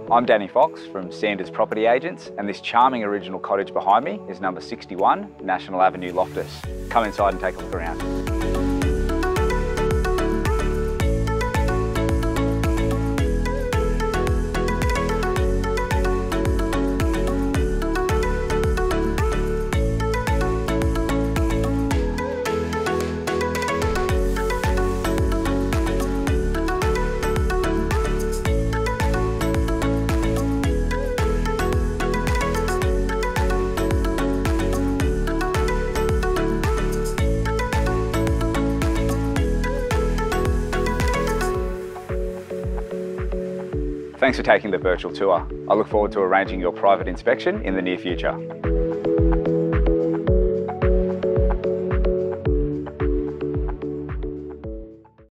I'm Danny Fox from Sanders Property Agents, and this charming original cottage behind me is number 61 National Avenue, Loftus. Come inside and take a look around. Thanks for taking the virtual tour. I look forward to arranging your private inspection in the near future.